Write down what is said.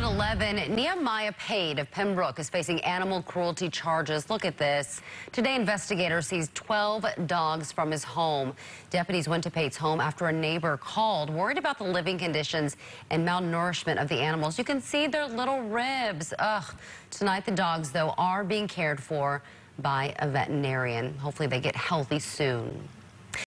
11, Nehemiah Pate of Pembroke is facing animal cruelty charges. Look at this. Today, investigators seized 12 dogs from his home. Deputies went to Pate's home after a neighbor called, worried about the living conditions and malnourishment of the animals. You can see their little ribs. Ugh. Tonight, the dogs, though, are being cared for by a veterinarian. Hopefully, they get healthy soon.